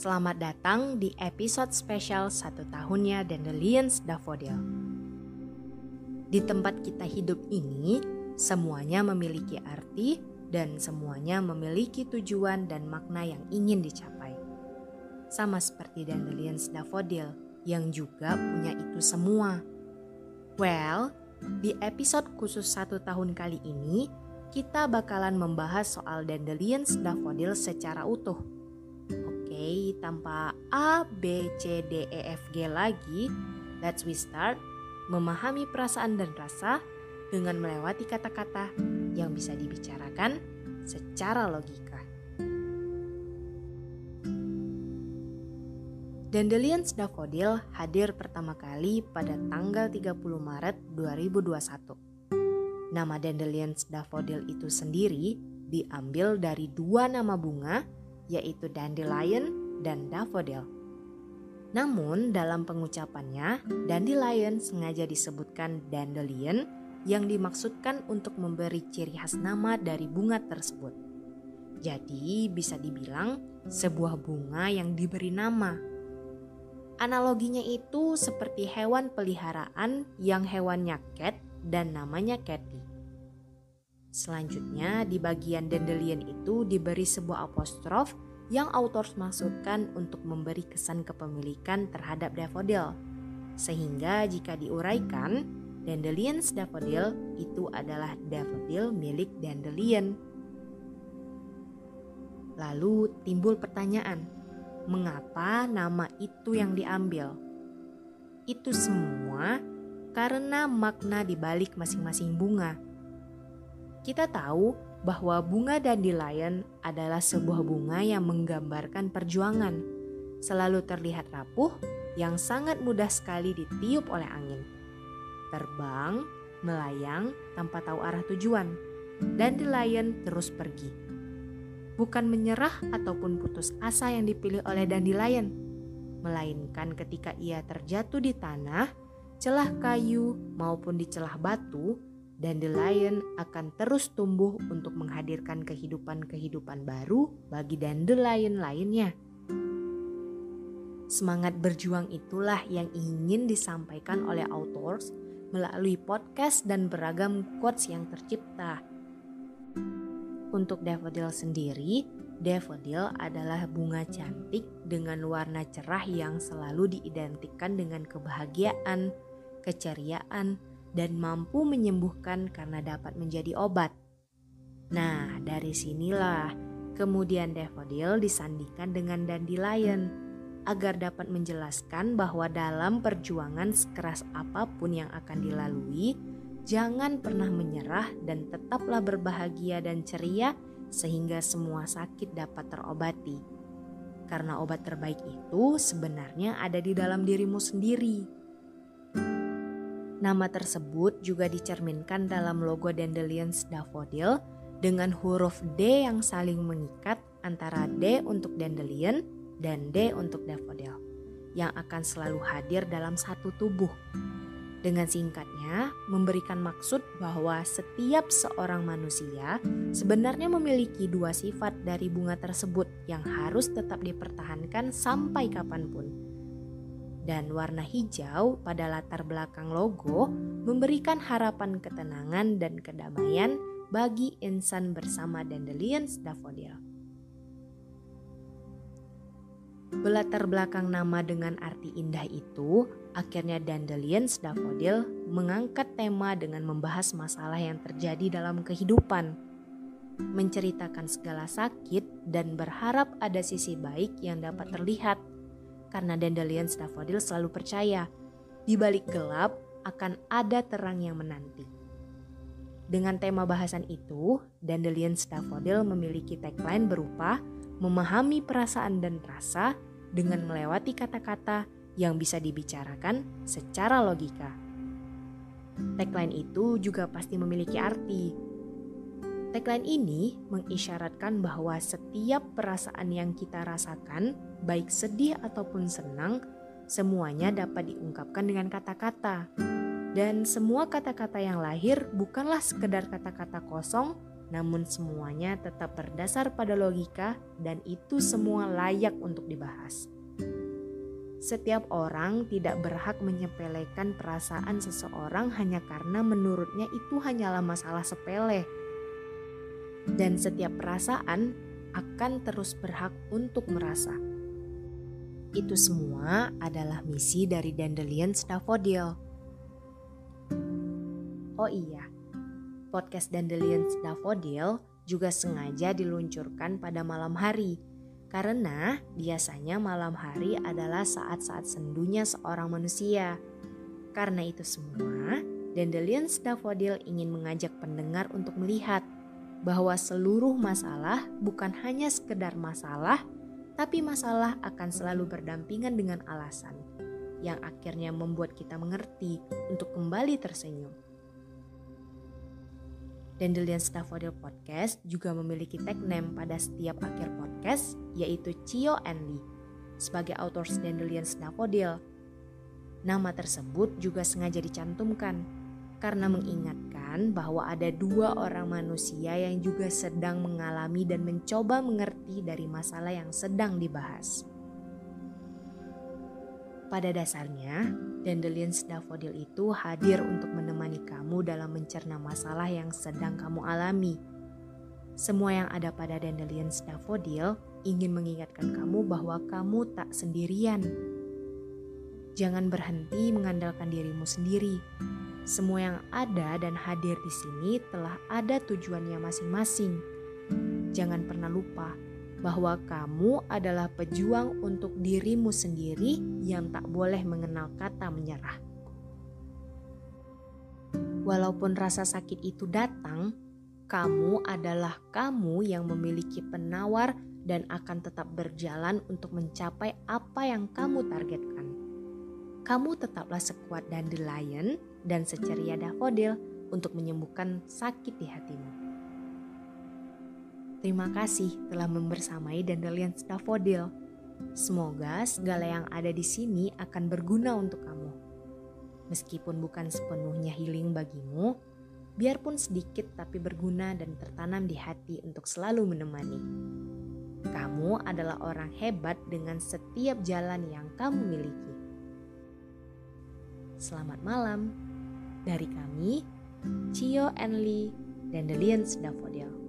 Selamat datang di episode spesial 1 tahunnya Dandelions Daffodil. Di tempat kita hidup ini, semuanya memiliki arti dan semuanya memiliki tujuan dan makna yang ingin dicapai. Sama seperti Dandelions Daffodil yang juga punya itu semua. Well, di episode khusus 1 tahun kali ini, kita bakalan membahas soal Dandelions Daffodil secara utuh. Oke, tanpa A, B, C, D, E, F, G lagi, let's we start memahami perasaan dan rasa dengan melewati kata-kata yang bisa dibicarakan secara logika. Dandelions Daffodil hadir pertama kali pada tanggal 30 Maret 2021. Nama Dandelions Daffodil itu sendiri diambil dari 2 nama bunga, yaitu dandelion dan daffodil. Namun dalam pengucapannya, dandelion sengaja disebutkan dandelion yang dimaksudkan untuk memberi ciri khas nama dari bunga tersebut. Jadi bisa dibilang sebuah bunga yang diberi nama. Analoginya itu seperti hewan peliharaan yang hewannya cat dan namanya Cathy. Selanjutnya di bagian dandelion itu diberi sebuah apostrof yang author maksudkan untuk memberi kesan kepemilikan terhadap daffodil. Sehingga jika diuraikan, Dandelions Daffodil itu adalah daffodil milik dandelion. Lalu timbul pertanyaan, mengapa nama itu yang diambil? Itu semua karena makna di balik masing-masing bunga. Kita tahu bahwa bunga dandelion adalah sebuah bunga yang menggambarkan perjuangan, selalu terlihat rapuh, yang sangat mudah sekali ditiup oleh angin. Terbang, melayang tanpa tahu arah tujuan, dandelion terus pergi. Bukan menyerah ataupun putus asa yang dipilih oleh dandelion, melainkan ketika ia terjatuh di tanah, celah kayu maupun di celah batu, dandelion akan terus tumbuh untuk menghadirkan kehidupan-kehidupan baru bagi dandelion lainnya. Semangat berjuang itulah yang ingin disampaikan oleh authors melalui podcast dan beragam quotes yang tercipta. Untuk daffodil sendiri, daffodil adalah bunga cantik dengan warna cerah yang selalu diidentikan dengan kebahagiaan, keceriaan, dan mampu menyembuhkan karena dapat menjadi obat. Nah, dari sinilah kemudian daffodil disandingkan dengan dandelion agar dapat menjelaskan bahwa dalam perjuangan sekeras apapun yang akan dilalui, jangan pernah menyerah dan tetaplah berbahagia dan ceria sehingga semua sakit dapat terobati. Karena obat terbaik itu sebenarnya ada di dalam dirimu sendiri. Nama tersebut juga dicerminkan dalam logo Dandelions Daffodil dengan huruf D yang saling mengikat antara D untuk dandelion dan D untuk daffodil yang akan selalu hadir dalam satu tubuh. Dengan singkatnya, memberikan maksud bahwa setiap seorang manusia sebenarnya memiliki 2 sifat dari bunga tersebut yang harus tetap dipertahankan sampai kapanpun. Dan warna hijau pada latar belakang logo memberikan harapan ketenangan dan kedamaian bagi insan bersama Dandelions Daffodil. Belatar belakang nama dengan arti indah itu, akhirnya Dandelions Daffodil mengangkat tema dengan membahas masalah yang terjadi dalam kehidupan, menceritakan segala sakit dan berharap ada sisi baik yang dapat terlihat. Karena Dandelions Daffodil selalu percaya, di balik gelap akan ada terang yang menanti. Dengan tema bahasan itu, Dandelions Daffodil memiliki tagline berupa memahami perasaan dan rasa dengan melewati kata-kata yang bisa dibicarakan secara logika. Tagline itu juga pasti memiliki arti. Tagline ini mengisyaratkan bahwa setiap perasaan yang kita rasakan, baik sedih ataupun senang, semuanya dapat diungkapkan dengan kata-kata. Dan semua kata-kata yang lahir bukanlah sekedar kata-kata kosong, namun semuanya tetap berdasar pada logika dan itu semua layak untuk dibahas. Setiap orang tidak berhak menyepelekan perasaan seseorang hanya karena menurutnya itu hanyalah masalah sepele. Dan setiap perasaan akan terus berhak untuk merasa. Itu semua adalah misi dari Dandelions Daffodil. Oh iya, podcast Dandelions Daffodil juga sengaja diluncurkan pada malam hari. Karena biasanya malam hari adalah saat-saat sendunya seorang manusia. Karena itu semua, Dandelions Daffodil ingin mengajak pendengar untuk melihat bahwa seluruh masalah bukan hanya sekedar masalah, tapi masalah akan selalu berdampingan dengan alasan, yang akhirnya membuat kita mengerti untuk kembali tersenyum. Dandelions Daffodil Podcast juga memiliki tag name pada setiap akhir podcast, yaitu Cio and Lee, sebagai authors Dandelions Daffodil. Nama tersebut juga sengaja dicantumkan, karena mengingatkan bahwa ada dua orang manusia yang juga sedang mengalami dan mencoba mengerti dari masalah yang sedang dibahas. Pada dasarnya, Dandelions Daffodil itu hadir untuk menemani kamu dalam mencerna masalah yang sedang kamu alami. Semua yang ada pada Dandelions Daffodil ingin mengingatkan kamu bahwa kamu tak sendirian. Jangan berhenti mengandalkan dirimu sendiri. Semua yang ada dan hadir di sini telah ada tujuannya masing-masing. Jangan pernah lupa bahwa kamu adalah pejuang untuk dirimu sendiri yang tak boleh mengenal kata menyerah. Walaupun rasa sakit itu datang, kamu adalah kamu yang memiliki penawar dan akan tetap berjalan untuk mencapai apa yang kamu targetkan. Kamu tetaplah sekuat dandelion dan seceria daffodil untuk menyembuhkan sakit di hatimu. Terima kasih telah membersamai Dandelions Daffodil. Semoga segala yang ada di sini akan berguna untuk kamu. Meskipun bukan sepenuhnya healing bagimu, biarpun sedikit tapi berguna dan tertanam di hati untuk selalu menemani. Kamu adalah orang hebat dengan setiap jalan yang kamu miliki. Selamat malam. Dari kami, Cio and Lee, Dandelions Daffodil.